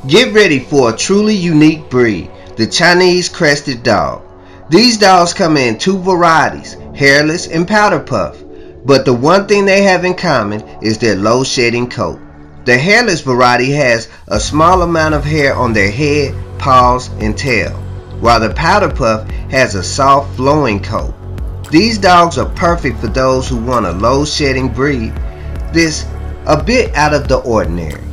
Get ready for a truly unique breed, the Chinese Crested dog. These dogs come in two varieties, hairless and powder puff, but the one thing they have in common is their low shedding coat. The hairless variety has a small amount of hair on their head, paws, and tail, while the powder puff has a soft flowing coat. These dogs are perfect for those who want a low shedding breed that's a bit out of the ordinary.